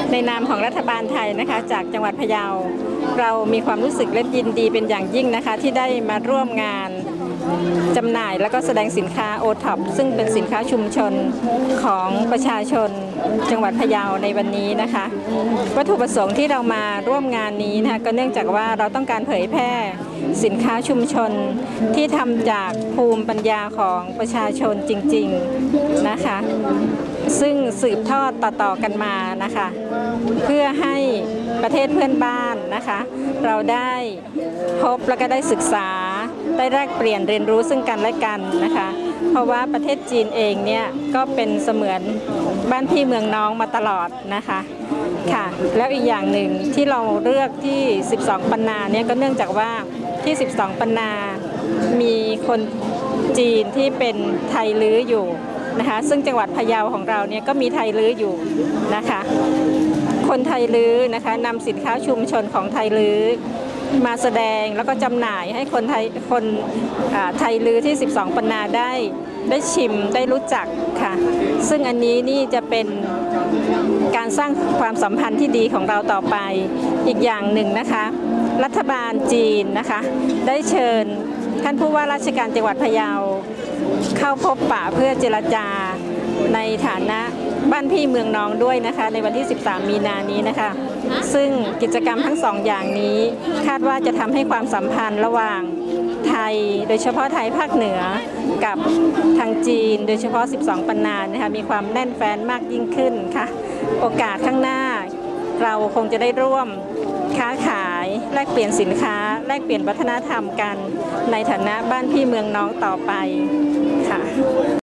ในนามของรัฐบาลไทยนะคะจากจังหวัดพะเยาเรามีความรู้สึกและยินดีเป็นอย่างยิ่งนะคะที่ได้มาร่วมงานจำหน่ายแล้วก็แสดงสินค้าโอท็อปซึ่งเป็นสินค้าชุมชนของประชาชนจังหวัดพะเยาในวันนี้นะคะวัตถุประสงค์ที่เรามาร่วมงานนี้นะคะก็เนื่องจากว่าเราต้องการเผยแพร่สินค้าชุมชนที่ทำจากภูมิปัญญาของประชาชนจริงๆนะคะซึ่งสืบทอดต่อๆกันมานะคะเพื่อให้ประเทศเพื่อนบ้านนะคะเราได้พบแล้วก็ได้ศึกษาได้แลกเปลี่ยนเรียนรู้ซึ่งกันและกันนะคะเพราะว่าประเทศจีนเองเนี่ยก็เป็นเสมือนบ้านพี่เมืองน้องมาตลอดนะคะค่ะแล้วอีกอย่างหนึ่งที่เราเลือกที่12ปันนาเนี่ยก็เนื่องจากว่าที่12ปันนามีคนจีนที่เป็นไทยลื้ออยู่นะคะซึ่งจังหวัดพะเยาของเราเนี่ยก็มีไทยลื้ออยู่นะคะคนไทยลื้อนะคะนำสินค้าชุมชนของไทยลื้อมาแสดงแล้วก็จำหน่ายให้คนไทยลื้อที่12ปันนาได้ชิมได้รู้จักค่ะซึ่งอันนี้นี่จะเป็นการสร้างความสัมพันธ์ที่ดีของเราต่อไปอีกอย่างหนึ่งนะคะรัฐบาลจีนนะคะได้เชิญท่านผู้ว่าราชการจังหวัดพะเยาเข้าพบปะเพื่อเจรจาในฐานะบ้านพี่เมืองน้องด้วยนะคะในวันที่13มีนานี้นะคะซึ่งกิจกรรมทั้ง2อย่างนี้คาดว่าจะทำให้ความสัมพันธ์ระหว่างไทยโดยเฉพาะไทยภาคเหนือกับทางจีนโดยเฉพาะ12ปันนานะคะมีความแน่นแฟ้นมากยิ่งขึ้นค่ะโอกาสข้างหน้าเราคงจะได้ร่วมค้าขายแลกเปลี่ยนสินค้าแลกเปลี่ยนวัฒนธรรมกันในฐานะบ้านพี่เมืองน้องต่อไปค่ะ